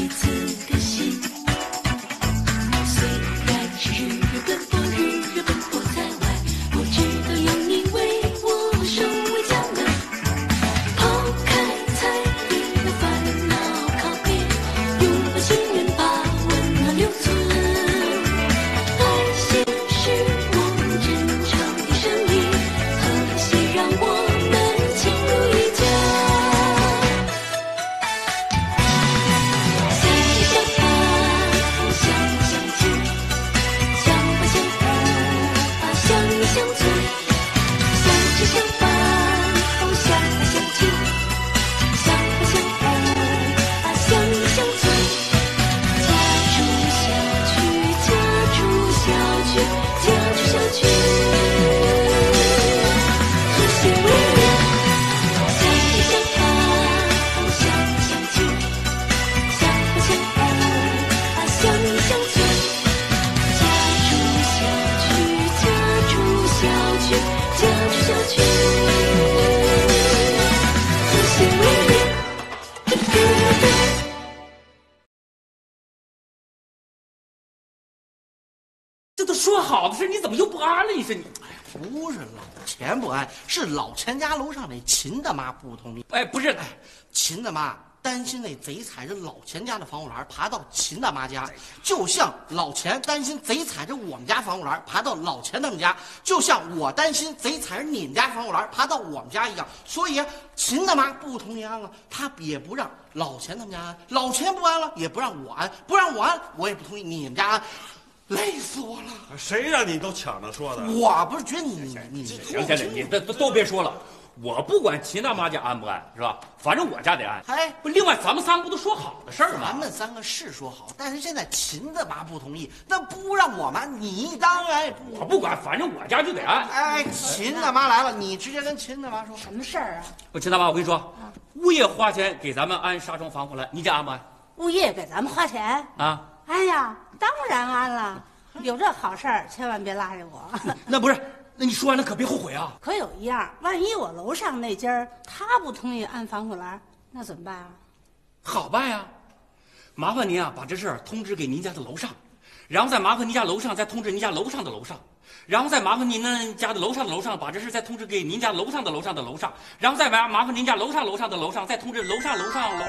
这都说好的事，你怎么又不安了？你说你不是老钱不安，是老钱家楼上那秦大妈不同意。 哎，不是， 秦大妈担心那贼踩着老钱家的防护栏爬到秦大妈家，就像老钱担心贼踩着我们家防护栏爬到老钱他们家，就像我担心贼踩着你们家防护栏爬到我们家一样。所以秦大妈不同意安了，她也不让老钱他们家安，老钱不安了，也不让我安，不让我安，我也不同意你们家安。累死我了！ 谁让你都抢着说的？ 我不是觉得你行，你都别说了，我不管秦大妈家安不安，是吧？反正我家得安。 哎， 不，另外咱们三个不都说好的事儿吗？ 咱们三个是说好，但是现在秦大妈不同意，那不让我们，你当然也不。 我不管，反正我家就得安。 哎，秦大妈来了，你直接跟秦大妈说什么事儿啊？ 不，秦大妈，我跟你说，物业花钱给咱们安纱窗防护栏，你家安不安？ 物业给咱们花钱啊？ 哎呀，当然安了，有这好事儿，千万别拉着我。 那不是，那你说完了可别后悔啊！ 可有一样，万一我楼上那家他不同意安防护栏，那怎么办啊？ 好办呀，麻烦您啊，把这事儿通知给您家的楼上，然后再麻烦您家楼上再通知您家楼上的楼上，然后再麻烦您那家的楼上的楼上把这事再通知给您家楼上的楼上的楼上，然后再麻烦您家楼上楼上的楼上再通知楼上楼上楼。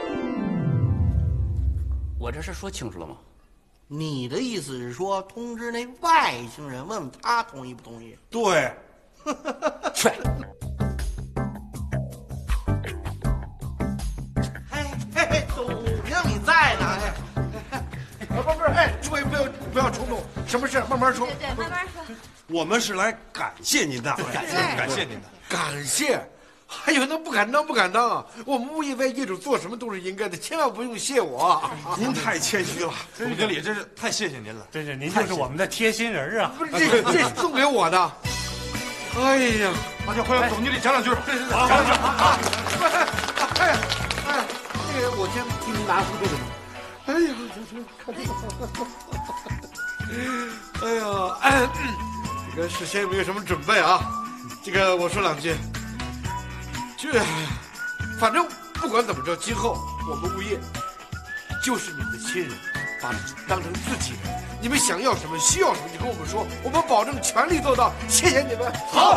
我这事说清楚了吗？ 你的意思是说，通知那外星人，问问他同意不同意？ 对， 去。 嘿，总经理在呢。 不是，哎，诸位不要冲动，什么事慢慢说。 对，慢慢说。 我们是来感谢您的，感谢您的， 感谢。还有那不敢当啊！我们物业为业主做什么都是应该的，千万不用谢我。 您太谦虚了，总经理，真是太谢谢您了， 真是您就是我们的贴心人啊！ 不是这是送给我的。哎呀， 大家快让总经理讲两句。 好，讲。哎，这个我先替您拿出这个。哎呀，哎呀，这个事先有没有什么准备啊？这个我说两句。反正不管怎么着，今后我们物业就是你们的亲人，把你当成自己人。你们想要什么，需要什么就跟我们说，我们保证全力做到。谢谢你们。好。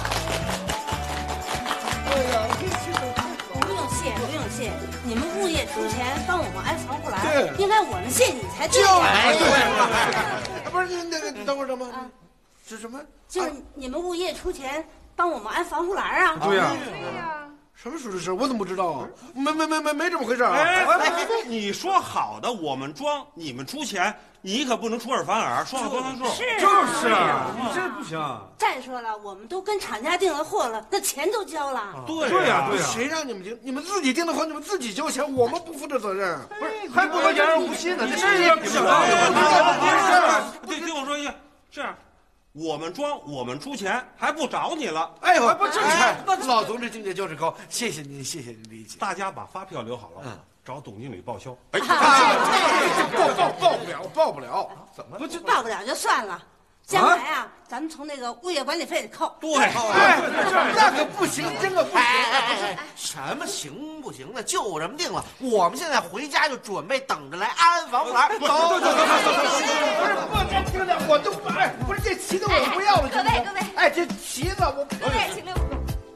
哎呀， 不用谢，你们物业出钱帮我们安防护栏， 对， 应该我们谢你才对。 对，不是那个，等会儿是什么？ 就是你们物业出钱帮我们安防护栏啊！ 对呀，什么时候的事？我怎么不知道啊？没这么回事啊！ 你说好的，我们装，你们出钱，你可不能出尔反尔，说话算数。 是， 就是啊，你这不行。 再说了，我们都跟厂家订了货了，那钱都交了。 对呀，谁让你们订？你们自己订的货，你们自己交钱，我们不负这责任。 不是，还不能言而无信呢？这也不行。对，听我说一句，这样。我们装，我们出钱，还不找你了？ 哎呦，不挣钱！那老同志境界就是高，谢谢您的意见。 大家把发票留好了，找董经理报销。 哎，报不了，怎么不报不了就算了， 将来啊，咱们从那个物业管理费里扣。 对， 那可不行，真的不行。 什么行不行的，就这么定了。我们现在回家就准备等着来安房户栏。走， 不是，听着，我都不是这旗子我不要了。 各位， 哎，这旗子我各位，请留步。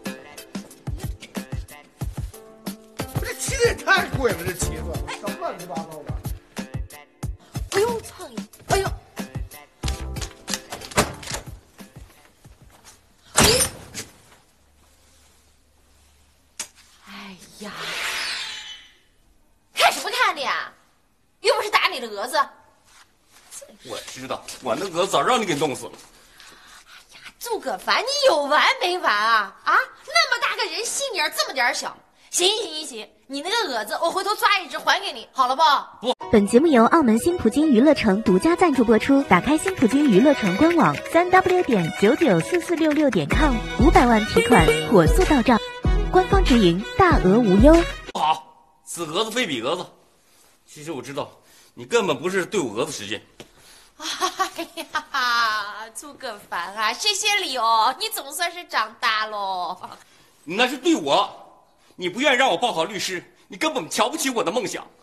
这旗子也太贵了，这旗子什么乱七八糟的。 哎呦，苍蝇！哎呦！哎呀，看什么看的呀？又不是打你的蛾子。 我知道，我那蛾子早让你给弄死了。 哎呀，诸葛凡，你有完没完啊？啊，那么大个人，心眼这么点小。行，你那个蛾子，我回头抓一只还给你，好了不？ 本节目由澳门新葡京娱乐城独家赞助播出。打开新葡京娱乐城官网3w.994466.com，500万提款，火速到账，官方直营，大额无忧。 好，此蛾子非彼蛾子。其实我知道，你根本不是对我蛾子使劲。 哎呀，诸葛凡啊，谢谢你哦，你总算是长大喽。 你那是对我，你不愿意让我报考律师，你根本瞧不起我的梦想。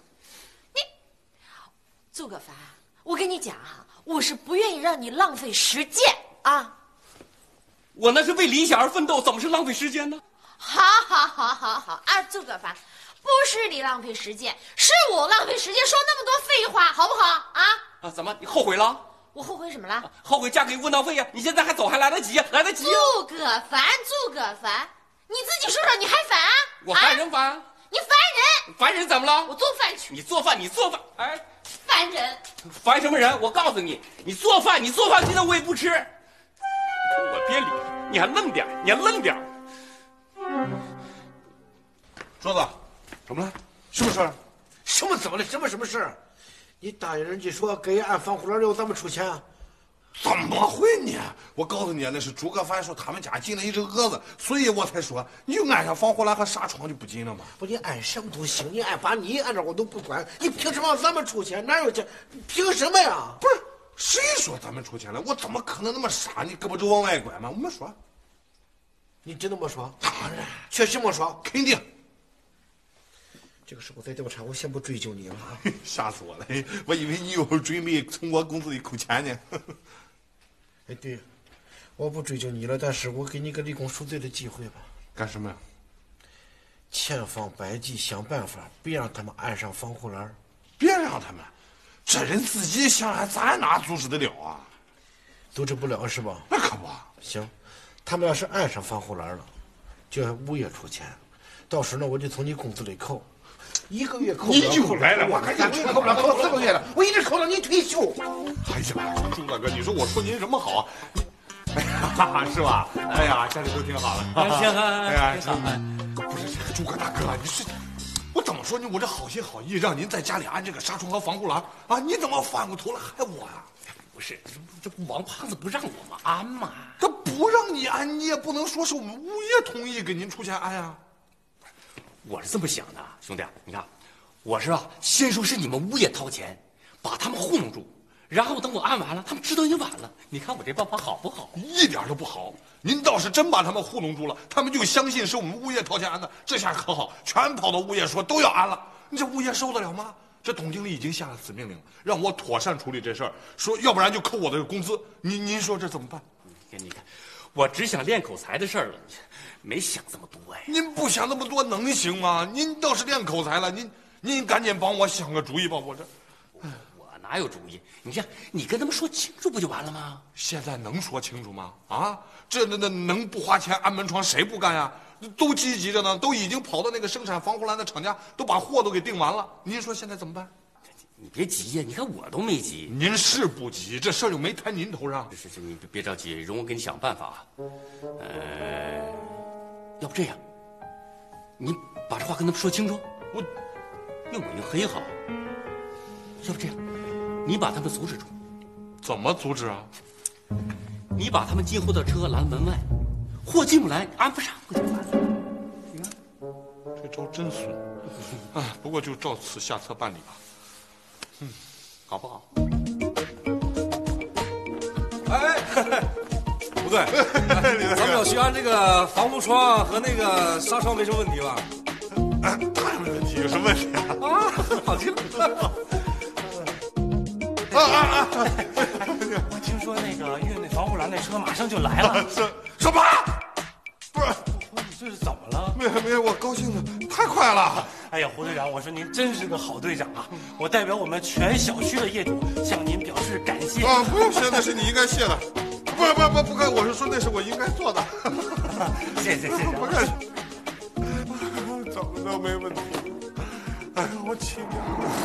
诸葛凡，我跟你讲啊，我是不愿意让你浪费时间啊。 我那是为理想而奋斗，怎么是浪费时间呢？ 好啊，诸葛凡，不是你浪费时间，是我浪费时间，说那么多废话，好不好啊？ 啊，怎么你后悔了？ 我后悔什么了？ 后悔嫁给窝囊废呀！你现在还走还来得及呀，来得及呀！ 诸葛凡，你自己说说，你还烦啊？ 我烦人烦啊！ 你烦人！ 烦人怎么了？ 我做饭去。 你做饭，哎， 烦人！ 烦什么人？我告诉你，你做饭，今天我也不吃。我别理你，还愣点。 桌子，怎么了？什么事儿？ 怎么了？什么事？你答应人家说给按房户栏要咱们出钱啊？ 怎么会呢？我告诉你，那是诸葛凡说他们家进了一只蛾子，所以我才说你就按上防火栏和纱窗就不进了嘛。 不，你按什么都行，你把你按着我都不管，你凭什么让咱们出钱？哪有钱？凭什么呀？ 不是，谁说咱们出钱了？我怎么可能那么傻？你胳膊肘往外拐吗？我没说。 你真的没说？ 当然， 确实没说， 肯定。 这个时候再调查，我先不追究你了啊！ 吓死我了！我以为你有准备从我工资里扣钱呢。 哎，对，我不追究你了，但是我给你个立功赎罪的机会吧。 干什么呀？ 千方百计想办法，别让他们安上防护栏。 别让他们，这人自己想，咱哪阻止得了啊？ 阻止不了是吧？ 那可不。 行，他们要是安上防护栏了，就要物业出钱，到时候呢，我就从你工资里扣。1个月扣不了， 你就来了，我看你扣不了，扣4个月了，我一直扣到你退休。 哎呀，朱大哥，你说我说您什么好啊？哎呀，是吧？哎呀，家里都挺好的。 行， 哎呀，不是这个朱葛大哥，你是我怎么说你？我这好心好意让您在家里安这个纱窗和防护栏啊，你怎么反过头来害我呀？ 不是，这不王胖子不让我们安吗？ 他不让你安，你也不能说是我们物业同意给您出钱安呀。 我是这么想的，兄弟，你看，我是先说是你们物业掏钱，把他们糊弄住，然后等我按完了，他们知道也晚了。你看我这办法好不好？ 一点都不好。您倒是真把他们糊弄住了，他们就相信是我们物业掏钱安的，这下可好，全跑到物业说都要安了。你这物业受得了吗？这董经理已经下了死命令了，让我妥善处理这事儿，说要不然就扣我的工资。您说这怎么办？ 你看，我只想练口才的事儿了，没想这么多哎。 您不想那么多能行吗？您倒是练口才了，您赶紧帮我想个主意吧，我哪有主意？你看，你跟他们说清楚不就完了吗？ 现在能说清楚吗？啊，这能不花钱安门窗谁不干呀？都积极着呢，都已经跑到那个生产防护栏的厂家，都把货都给订完了。您说现在怎么办？ 你别急呀，你看我都没急。 您是不急，这事儿又没摊您头上。 是，你别着急，容我给你想办法。要不这样，你把这话跟他们说清楚，我用我用黑好。要不这样，你把他们阻止住。 怎么阻止啊？ 你把他们进货的车拦门外，货进不来，安不上不就完了？ 你看，这招真损。哎，不过就照此下策办理吧。 好不好？ 哎， 不对，咱们小区安这个防护窗和那个纱窗没什么问题吧？ 当然没问题，有什么问题啊？ 好听。 我听说那个运那防护栏那车马上就来了。 什么？不是， 这是怎么了？ 没有，我高兴的太快了。 哎呀，胡队长，我说您真是个好队长啊！我代表我们全小区的业主向您表示感谢。 啊，不用谢，那是你应该谢的。不该，我是说那是我应该做的。 谢谢。 不客气。怎么都没问题。哎呀，我起名。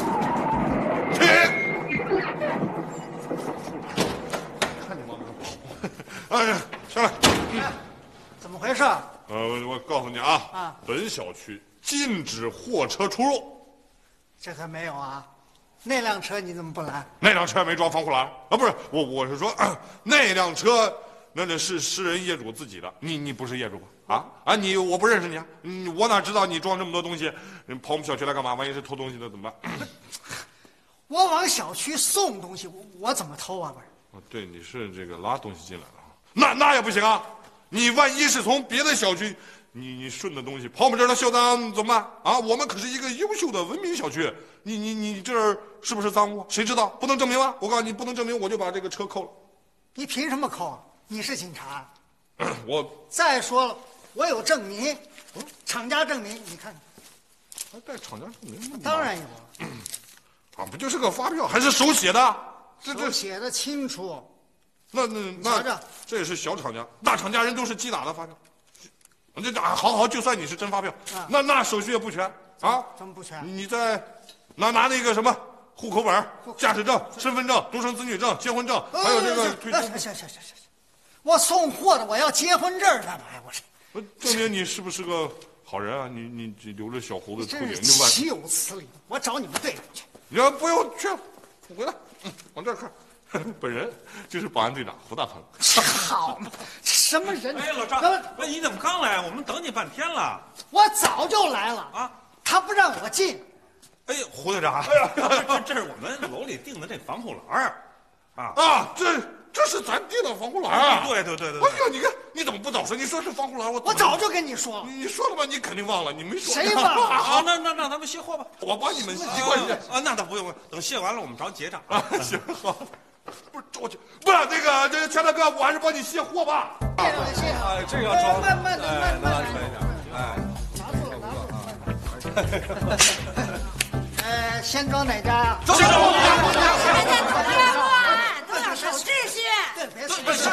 看你往哪跑！哎呀，下来。 怎么回事？ 我告诉你啊，本小区禁止货车出入。 这可没有啊！那辆车你怎么不拦？ 那辆车没装防护栏啊？不是，我是说，那辆车那是私人业主自己的，你不是业主吧？我不认识你啊！我哪知道你装这么多东西，跑我们小区来干嘛？万一是偷东西的怎么办？ 我往小区送东西，我怎么偷啊？不是？ 对，你是这个拉东西进来了，那也不行啊！你万一是从别的小区，你顺的东西跑我们这儿来销赃怎么办啊？我们可是一个优秀的文明小区，你这儿是不是赃物？谁知道？不能证明吗？我告诉你，不能证明，我就把这个车扣了。 你凭什么扣啊？你是警察。 我再说了，我有证明，厂家证明，你看看。 还带厂家证明？ 当然有了。 不就是个发票，还是手写的？ 手写的清楚。 那瞧瞧， 这也是小厂家，大厂家人都是机打的发票。好，就算你是真发票，那手续也不全啊？ 怎么不全？ 你再拿那个什么户口本、驾驶证、身份证、独生子女证、结婚证，还有这个退休。 行，我送货的，我要结婚证干嘛呀？我是证明你是不是个好人啊？你留着小胡子秃顶， 真是岂有此理！我找你们队长去。 你要不用去了，回来，往这儿看。本人就是保安队长胡大鹏。 好嘛，什么人？ 哎，老张，不，你怎么刚来？我们等你半天了。 我早就来了啊， 他不让我进。 哎，胡队长，这是我们楼里订的这防护栏这是咱订的防护栏啊！ 对。 哎呀，你看你怎么不早说？你说是防护栏， 我早就跟你说了。 你说了吧？你肯定忘了，你没说。 谁忘了？ 好，那让他们卸货吧。 我帮你们卸过去啊，那倒不用，等卸完了我们找你结账啊。行好。不是我去，不是那个这钱大哥，我还是帮你卸货吧。 谢。 哎，这个要装。 慢点。 哎， 拿住。先装哪家呀？ 先装我们家。都要守秩序。 对，别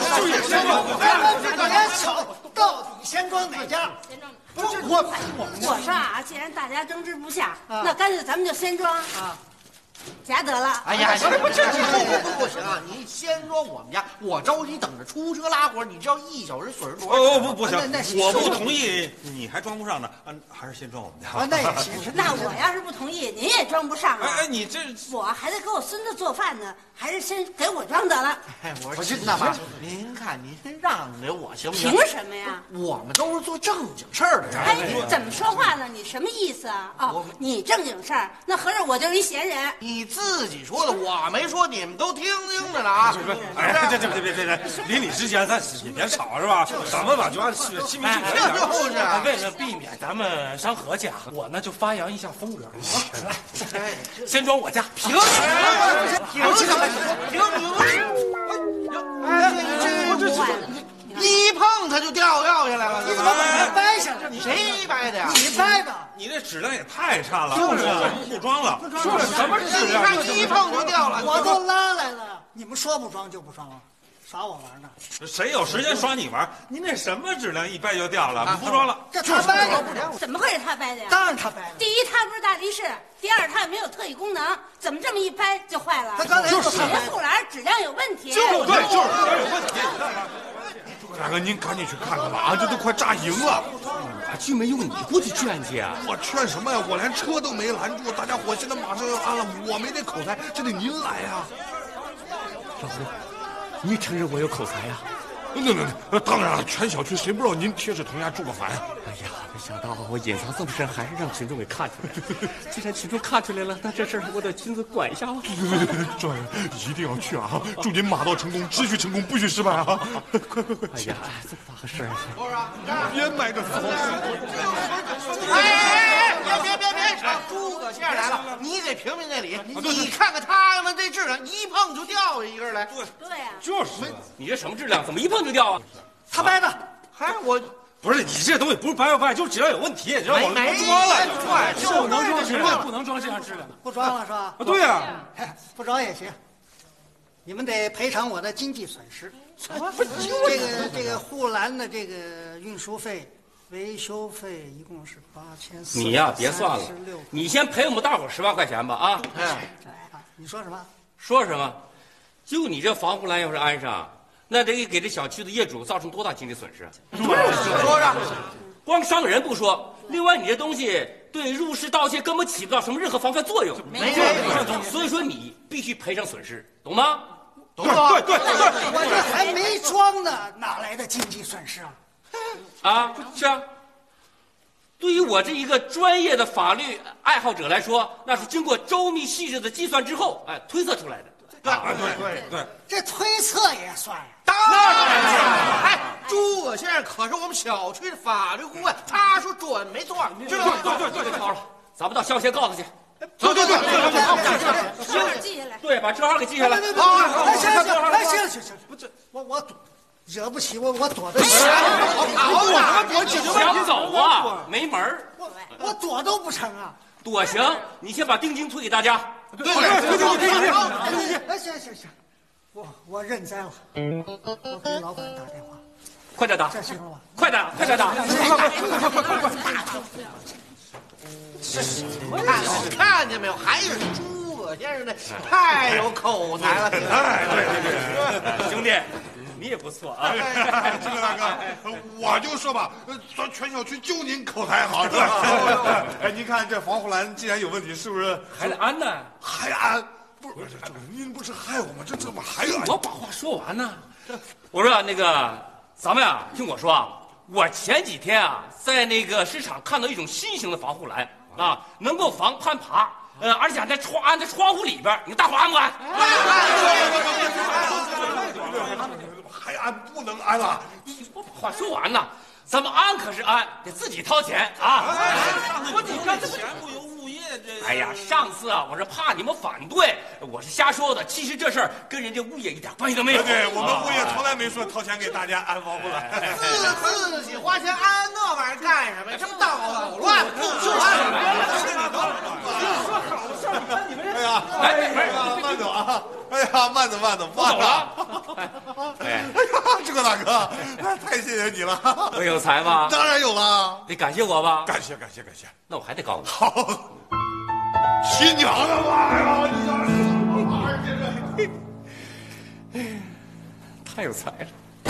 吵，到底先装哪家？ 不是我说啊，既然大家争执不下，那干脆咱们就先装啊。夹得了！ 哎呀， 不行啊！你先装我们家，我着急等着出车拉活，你知道1小时损失多少？ 不行，我不同意，你还装不上呢。还是先装我们家。 那也行。 那我要是不同意，您也装不上啊！ 哎，你这我还得给我孙子做饭呢，还是先给我装得了。 我说那妈，您看您先让给我行不行？ 凭什么呀？ 我们都是做正经事儿的人。 哎，怎么说话呢？你什么意思啊？哦，你正经事儿，那合着我就是一闲人。 你自己说的，我没说，你们都听着呢啊！ 哎，别，临你之前咱也别吵是吧？咱们吧就按心平气和一点。 就是为了避免咱们伤和气啊，我呢就发扬一下风格。来，先装我家。 停！一碰它就掉下来了， 你怎么把它掰下来？ 谁掰的呀？ 你掰的。 你这质量也太差了，就是我们不装了。 什么质量？你看一碰就掉了。 我都拉来了，你们说不装就不装了，耍我玩呢？ 谁有时间耍你玩？您那什么质量一掰就掉了，不装了。 这他掰的， 怎么会是他掰的呀？ 当然他掰的。 第一，他不是大力士；第二，他也没有特异功能，怎么这么一掰就坏了？ 他刚才就是防护栏质量有问题。 就是有问题。大哥，您赶紧去看看吧啊！这都快炸营了。 我去没有你过去劝去啊？ 我劝什么呀？我连车都没拦住，大家伙现在马上要安了，我没这口才，这得您来呀。 老胡，你承认我有口才呀？ 那当然了，全小区谁不知道您贴着同家住过房呀？ 哎呀，没想到我隐藏这么深，还是让群众给看出来了。既然群众看出来了，那这事儿我得亲自管一下了。 对，专员一定要去啊！祝您马到成功，只许成功，不许失败啊！快！ 哎呀，这么大个事儿， 别埋着死别吵！诸葛先生来了，你给评评那理。你看看他们这质量，一碰就掉下一根来。 对呀， 就是你这什么质量？怎么一碰就掉啊？ 他掰的， 还我不是你这东西不是掰不掰，就质量有问题，让我没装了， 就不能装质量，不能装这样质量的。 不装了是吧？ 对呀， 不装也行，你们得赔偿我的经济损失。这个护栏的这个运输费、维修费一共是8436。 你呀，别算了，你先赔我们大伙10万块钱吧啊！ 你说什么？ 说什么？就你这防护栏要是安上，那得给这小区的业主造成多大经济损失啊？ 说着， 光伤人不说，另外你这东西对入室盗窃根本起不到什么任何防范作用。 没所以说你必须赔偿损失，懂吗？ 懂不懂？对， 我这还没装呢，哪来的经济损失啊？ 啊，是啊。对于我这一个专业的法律爱好者来说，那是经过周密细致的计算之后，推测出来的。 对， 这推测也算呀？ 当然！哎，诸葛先生可是我们小区的法律顾问，他说准没错。 对，好了，咱们到校协告他去。 对， 记下来。 对，把车号给记下来。 行，不这我惹不起我躲得起。 想走啊，没门儿。 我躲都不成啊。 躲行，你先把定金退给大家。 对，行，我认栽了。我给老板打电话， 快点打， 这行了吧？ 快打！ 这什么看见没有？还是诸葛先生的太有口才了。 对， 兄弟，你也不错啊。 这个大哥，我就说吧，咱全小区就您口才好，是吧？哎，您看这防护栏既然有问题，是不是还得安呢？ 还安？不是，您不是害我吗？这怎么还安？ 我把话说完呢。我说那个，咱们呀，听我说啊，我前几天啊，在那个市场看到一种新型的防护栏啊，能够防攀爬，而且安在窗户里边，你大伙安不安？ 还安不能安了？ 我把话说完呢，咱们安可是安，得自己掏钱啊！ 你看钱不由物业这。 哎呀，上次啊，我是怕你们反对，我是瞎说的。其实这事儿跟人家物业一点关系都没有。 对，我们物业从来没说掏钱给大家安防护栏。 自己花钱安那玩意儿干什么呀？这不捣乱！ 说好事儿，你看你们这。 慢走啊！哎呀，慢走， 走了。 哎呀，这个大哥，太谢谢你了。 我有才吧？ 当然有了， 得感谢我吧？ 感谢。 那我还得告诉你。 好，新娘子嘛呀！你这什么玩意儿？这是， 太有才了。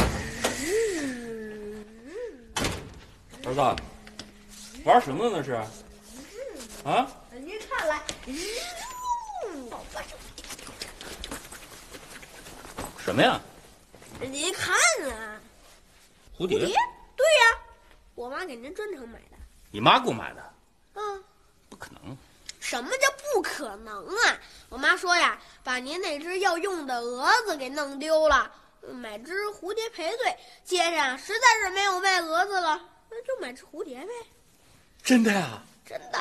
儿子，玩什么呢？那是？啊？ 您看来， 什么呀？ 您看啊， 蝴蝶？ 对呀，我妈给您专程买的。 你妈给我买的？不可能。 什么叫不可能啊？我妈说呀，把您那只要用的蛾子给弄丢了，买只蝴蝶赔罪。街上实在是没有卖蛾子了，那就买只蝴蝶呗。 真的呀？ 真的。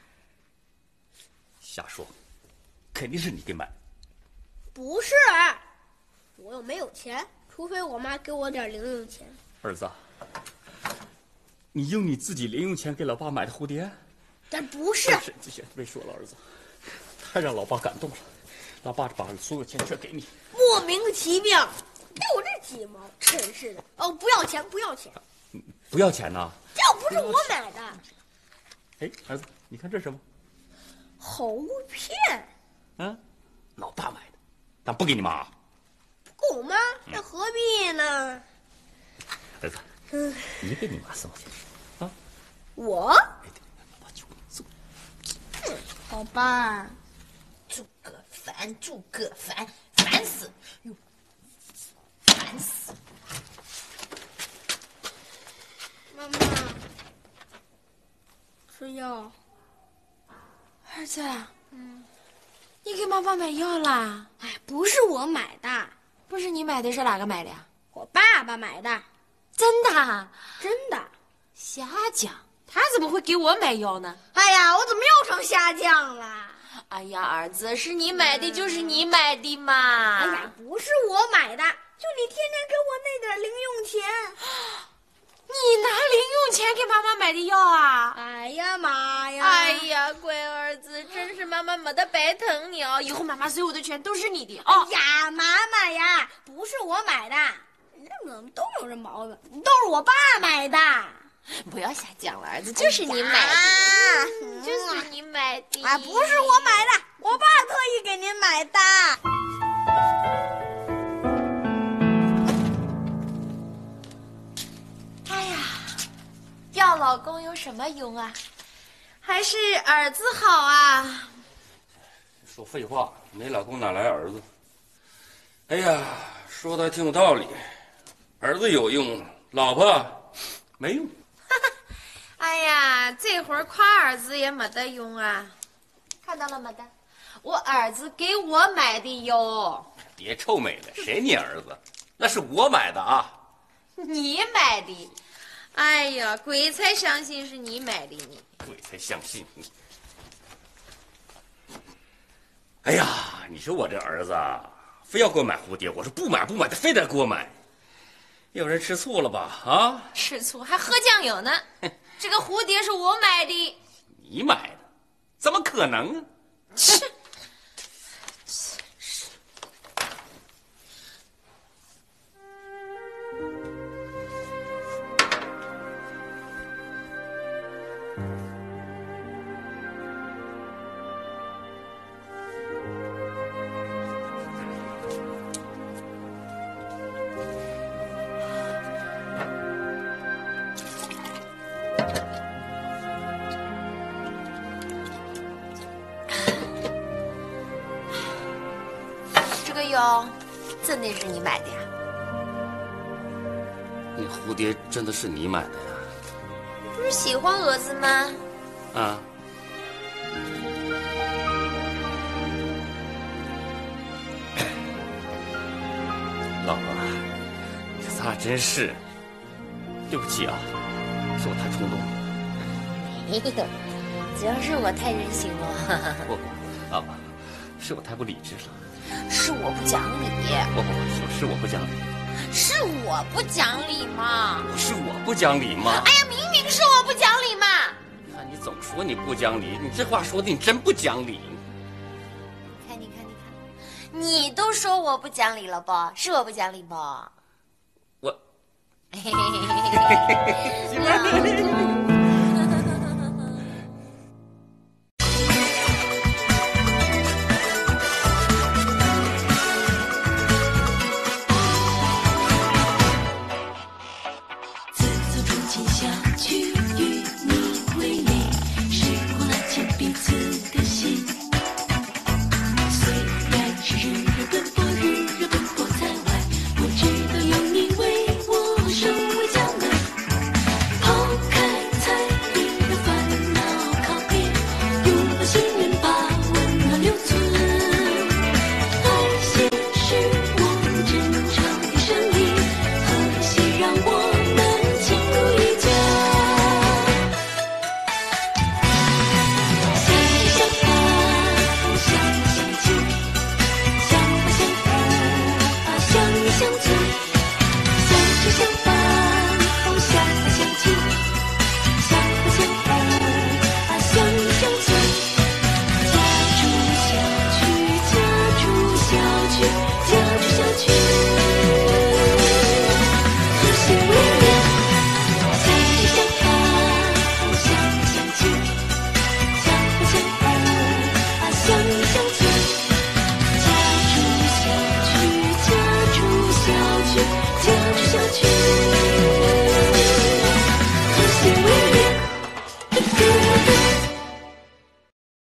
瞎说，肯定是你给买。 不是，我又没有钱，除非我妈给我点零用钱。 儿子，你用你自己零用钱给老爸买的蝴蝶？ 但不是。 这些别说了，儿子，太让老爸感动了。老爸把所有钱全给你， 莫名其妙，给我这几毛，真是的。哦，不要钱，不要钱。 不要钱呐？ 这又不是我买的。 哎，儿子，你看这是什么？ 猴片。 老爸买的，但不给你妈。 不给我妈，那何必呢？ 儿子，你给你妈送去啊？ 我？ 哎，对，老爸就给你送。 好吧。 诸葛烦，烦死！哟，烦死！ 妈妈，吃药。 儿子，你给妈妈买药啦？ 哎，不是我买的， 不是你买的，是哪个买的呀？ 我爸爸买的。 真的？ 真的。 瞎讲，他怎么会给我买药呢？ 哎呀，我怎么又成瞎犟了？ 哎呀，儿子，是你买的就是你买的嘛。 哎呀，不是我买的，就你天天给我那点零用钱。 你拿零用钱给妈妈买的药啊？ 哎呀妈呀！ 哎呀，乖儿子，真是妈妈没得白疼你哦！以后妈妈所有的钱都是你的哦。 哎呀，妈妈呀，不是我买的，人怎么都有这毛病，都是我爸买的。 不要瞎讲了，儿子，就是你买的，就是你买的。 啊，不是我买的，我爸特意给您买的。 要老公有什么用啊？还是儿子好啊？ 说废话，没老公哪来儿子？哎呀，说的还挺有道理，儿子有用，老婆没用。 哎呀，这会儿夸儿子也没得用啊！看到了没得？我儿子给我买的哟。 别臭美了，谁你儿子？那是我买的啊。 你买的？哎呀，鬼才相信是你买的呢！ 鬼才相信你！哎呀，你说我这儿子啊，非要给我买蝴蝶，我说不买不买，他非得给我买。有人吃醋了吧？啊？ 吃醋还喝酱油呢？这个蝴蝶是我买的。 你买的？怎么可能啊？ 切！这个药真的是你买的呀？ 那蝴蝶真的是你买的呀？ 不是喜欢蛾子吗？ 啊。老婆，这咱俩真是，对不起啊，是我太冲动了。 没有，只要是我太任性了。 不，老婆，是我太不理智了。 是我不讲理。 不，是我不讲理。 是我不讲理嘛？ 不是我不讲理吗？ 哎呀，明明是我不讲理嘛！ 看你总说你不讲理，你这话说的你真不讲理。 你看，你都说我不讲理了吧？是我不讲理吧？ 我。 和谐未来。